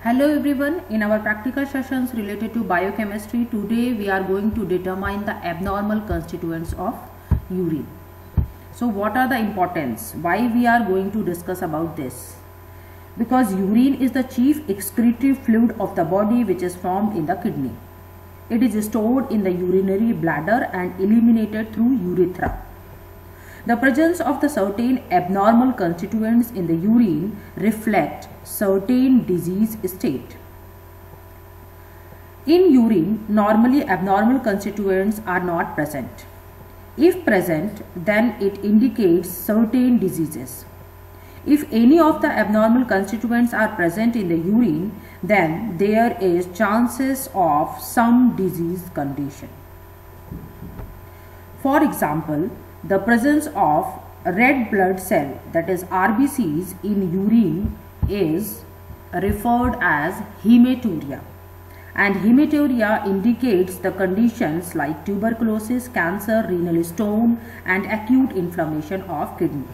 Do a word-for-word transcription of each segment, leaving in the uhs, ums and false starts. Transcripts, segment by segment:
Hello everyone, in our practical sessions related to biochemistry, today we are going to determine the abnormal constituents of urine. So what are the importance? Why we are going to discuss about this? Because urine is the chief excretive fluid of the body which is formed in the kidney. It is stored in the urinary bladder and eliminated through urethra. The presence of the certain abnormal constituents in the urine reflect certain disease state. In urine, normally abnormal constituents are not present. If present, then it indicates certain diseases. If any of the abnormal constituents are present in the urine, then there is chances of some disease condition. For example, the presence of red blood cell, that is R B Cs, in urine is referred as hematuria, and hematuria indicates the conditions like tuberculosis, cancer, renal stone and acute inflammation of kidney.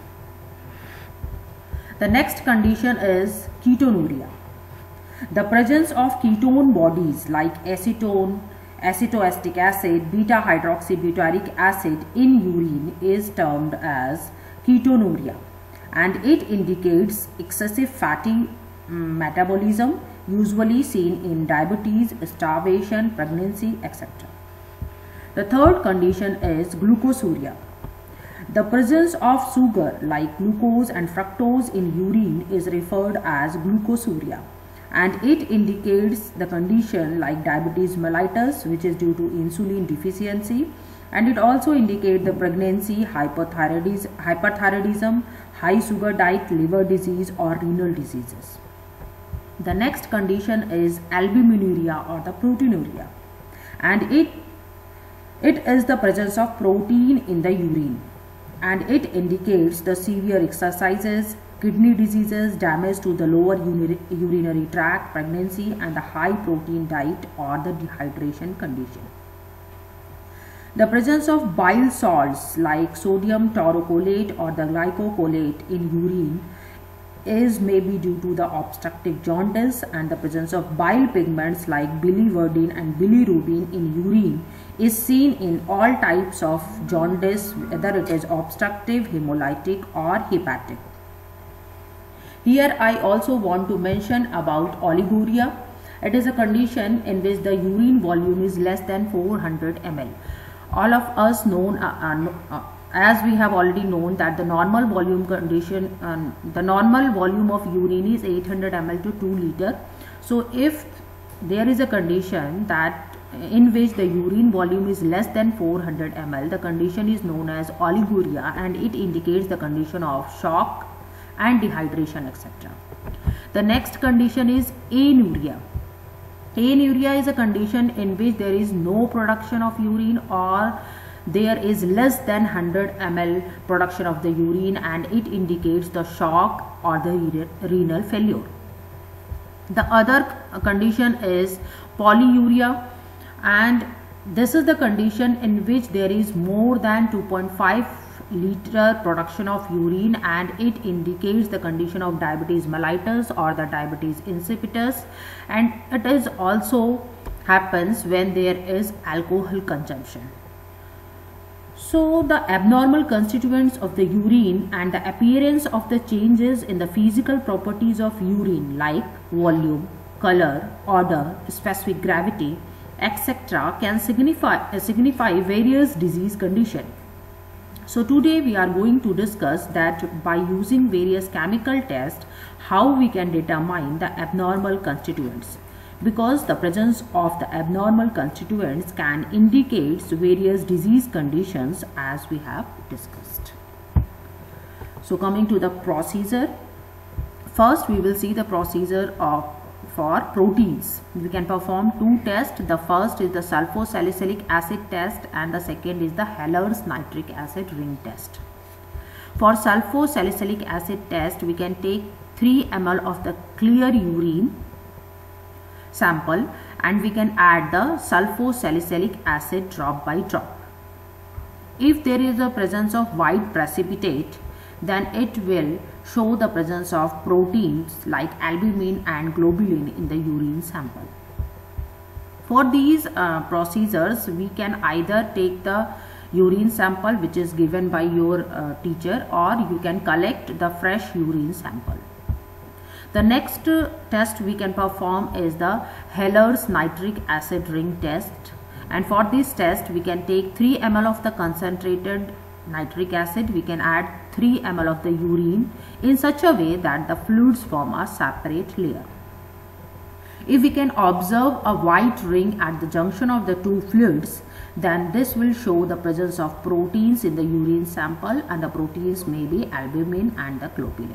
The next condition is ketonuria. The presence of ketone bodies like acetone, acetoacetic acid, beta hydroxybutyric acid in urine is termed as ketonuria, and it indicates excessive fatty metabolism usually seen in diabetes, starvation, pregnancy, et cetera. The third condition is glucosuria. The presence of sugar like glucose and fructose in urine is referred as glucosuria, and it indicates the condition like diabetes mellitus, which is due to insulin deficiency, and it also indicates the pregnancy, hypothyroidism, hyperthyroidism, high sugar diet, liver disease or renal diseases. The next condition is albuminuria or the proteinuria, and it it is the presence of protein in the urine, and it indicates the severe exercises, kidney diseases, damage to the lower urinary tract, pregnancy and the high protein diet or the dehydration condition. The presence of bile salts like sodium taurocholate or the glycocolate in urine is maybe due to the obstructive jaundice, and the presence of bile pigments like biliverdin and bilirubin in urine is seen in all types of jaundice, whether it is obstructive, hemolytic or hepatic. Here I also want to mention about oliguria. It is a condition in which the urine volume is less than four hundred milliliters. All of us known, uh, uh, as we have already known, that the normal volume condition, um, the normal volume of urine is eight hundred milliliters to two liters. So if there is a condition that in which the urine volume is less than four hundred milliliters, the condition is known as oliguria, and it indicates the condition of shock and dehydration, et cetera. The next condition is anuria. Anuria is a condition in which there is no production of urine, or there is less than one hundred milliliters production of the urine, and it indicates the shock or the renal failure. The other condition is polyuria, and this is the condition in which there is more than two point five liter production of urine, and it indicates the condition of diabetes mellitus or the diabetes insipidus, and it is also happens when there is alcohol consumption. So the abnormal constituents of the urine and the appearance of the changes in the physical properties of urine like volume, color, odor, specific gravity, et cetera can signify, signify various disease conditions. So today we are going to discuss that by using various chemical tests how we can determine the abnormal constituents, because the presence of the abnormal constituents can indicate various disease conditions as we have discussed. So coming to the procedure, first we will see the procedure of for proteins. We can perform two tests. The first is the sulfosalicylic acid test, and the second is the Heller's nitric acid ring test. For sulfosalicylic acid test, we can take three milliliters of the clear urine sample, and we can add the sulfosalicylic acid drop by drop. If there is a presence of white precipitate, then it will show the presence of proteins like albumin and globulin in the urine sample. For these uh, procedures, we can either take the urine sample which is given by your uh, teacher, or you can collect the fresh urine sample. The next uh, test we can perform is the Heller's nitric acid ring test, and for this test we can take three milliliters of the concentrated nitric acid, we can add three milliliters of the urine in such a way that the fluids form a separate layer. If we can observe a white ring at the junction of the two fluids, then this will show the presence of proteins in the urine sample, and the proteins may be albumin and the globulin.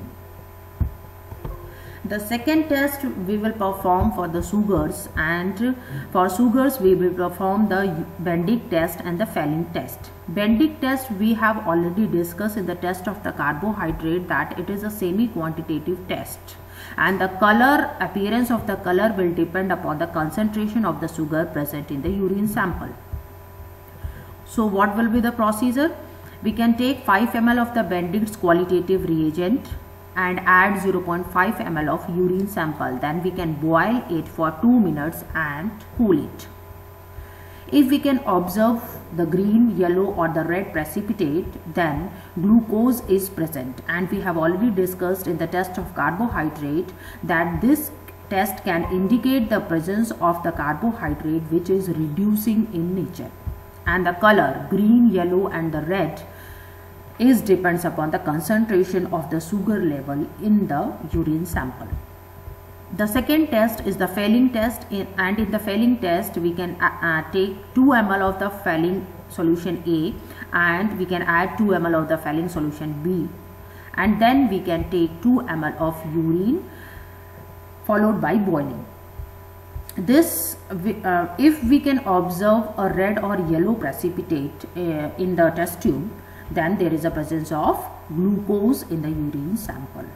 The second test we will perform for the sugars, and for sugars we will perform the Bendick test and the Fehling test. Bendick test we have already discussed in the test of the carbohydrate, that it is a semi-quantitative test, and the color, appearance of the color will depend upon the concentration of the sugar present in the urine sample. So what will be the procedure? We can take five milliliters of the Bendick's qualitative reagent and add zero point five milliliters of urine sample. Then we can boil it for two minutes and cool it. If we can observe the green, yellow or the red precipitate, then glucose is present, and we have already discussed in the test of carbohydrate that this test can indicate the presence of the carbohydrate which is reducing in nature, and the color green, yellow and the red is depends upon the concentration of the sugar level in the urine sample. The second test is the Fehling test, in, and in the Fehling test we can uh, uh, take two milliliters of the Fehling solution A, and we can add two milliliters of the Fehling solution B, and then we can take two milliliters of urine followed by boiling. This uh, if we can observe a red or yellow precipitate uh, in the test tube, then there is a presence of glucose in the urine sample.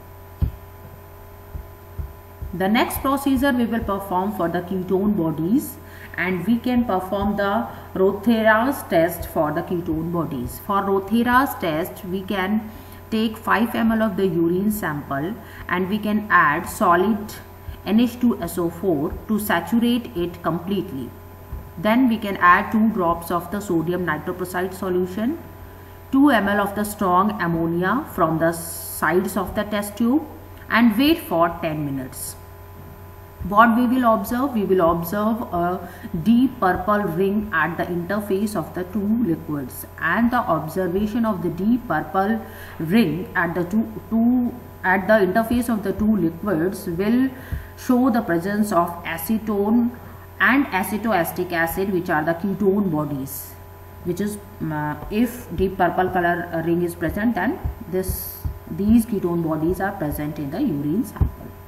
The next procedure we will perform for the ketone bodies, and we can perform the Rothera's test for the ketone bodies. For Rothera's test, we can take five milliliters of the urine sample, and we can add solid N H two S O four to saturate it completely. Then we can add two drops of the sodium nitroprusside solution, two milliliters of the strong ammonia from the sides of the test tube, and wait for ten minutes. What we will observe? We will observe a deep purple ring at the interface of the two liquids, and the observation of the deep purple ring at the two, two at the interface of the two liquids will show the presence of acetone and acetoacetic acid, which are the ketone bodies, which is uh, if deep purple color uh, ring is present, then this these ketone bodies are present in the urine sample.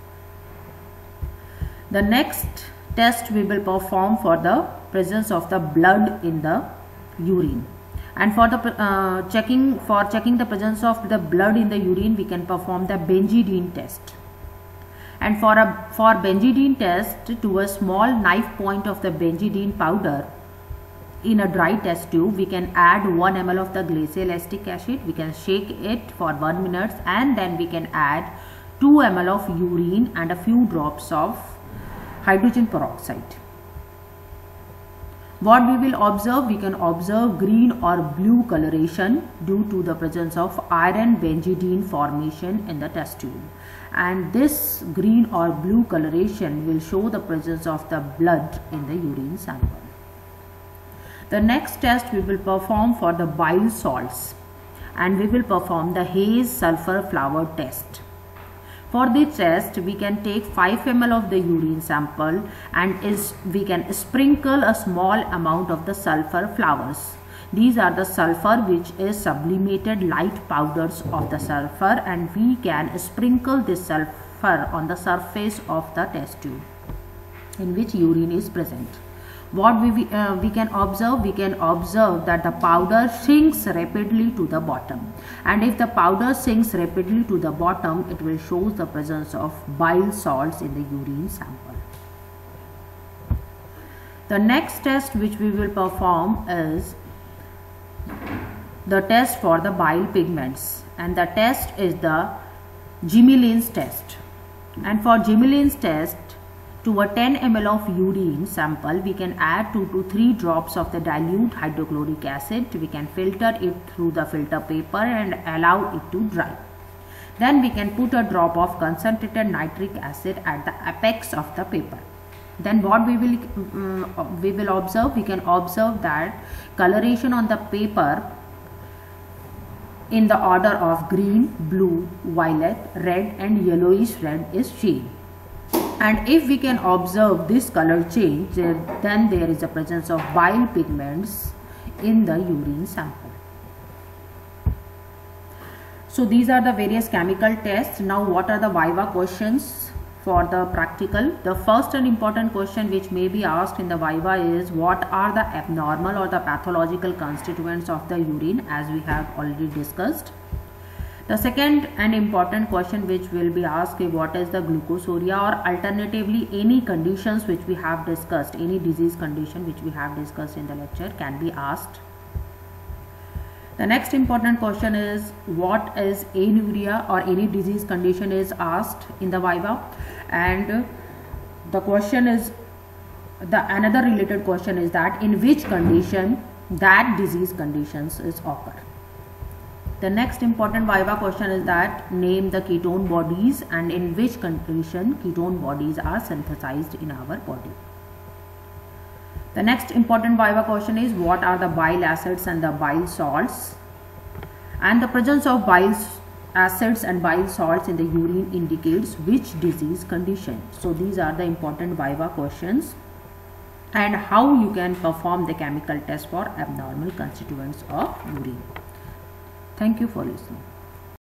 The next test we will perform for the presence of the blood in the urine, and for the uh, checking for checking the presence of the blood in the urine, we can perform the Benzidine test. And for a for Benzidine test, to a small knife point of the Benzidine powder in a dry test tube, we can add one milliliter of the glacial acetic acid. We can shake it for one minute, and then we can add two milliliters of urine and a few drops of hydrogen peroxide. What we will observe? We can observe green or blue coloration due to the presence of iron benzidine formation in the test tube, and this green or blue coloration will show the presence of the blood in the urine sample. The next test we will perform for the bile salts, and we will perform the Hayes sulfur flower test. For this test, we can take five milliliters of the urine sample, and is we can sprinkle a small amount of the sulfur flowers. These are the sulfur which is sublimated light powders of the sulfur, and we can sprinkle this sulfur on the surface of the test tube in which urine is present. What we, uh, we can observe? We can observe that the powder sinks rapidly to the bottom, and if the powder sinks rapidly to the bottom, it will show the presence of bile salts in the urine sample. The next test which we will perform is the test for the bile pigments, and the test is the Gmelins test. And for Gmelins test, to a ten milliliters of urine sample, we can add two to three drops of the dilute hydrochloric acid. We can filter it through the filter paper and allow it to dry. Then we can put a drop of concentrated nitric acid at the apex of the paper. Then what we will um, we will observe, we can observe that coloration on the paper in the order of green, blue, violet, red and yellowish red is seen. And if we can observe this color change, then there is a presence of bile pigments in the urine sample. So these are the various chemical tests. Now what are the viva questions for the practical? The first and important question which may be asked in the viva is, what are the abnormal or the pathological constituents of the urine, as we have already discussed. The second and important question which will be asked is, what is the glucosuria, or alternatively any conditions which we have discussed, any disease condition which we have discussed in the lecture can be asked. The next important question is, what is anuria or any disease condition is asked in the viva. And the question is, the another related question is that in which condition that disease conditions is occur. The next important viva question is that, name the ketone bodies and in which condition ketone bodies are synthesized in our body. The next important viva question is, what are the bile acids and the bile salts, and the presence of bile acids and bile salts in the urine indicates which disease condition. So these are the important viva questions, and how you can perform the chemical test for abnormal constituents of urine. Thank you for listening.